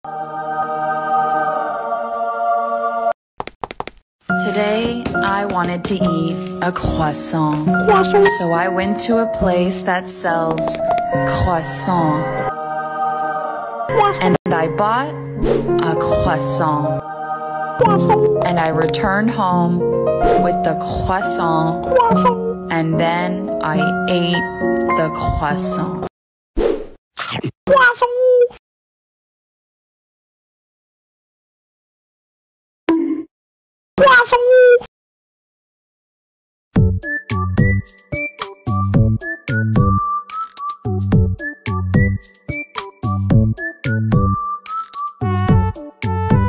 Today, I wanted to eat a croissant. So I went to a place that sells croissant. And I bought a croissant. And I returned home with the croissant. And then I ate the croissant.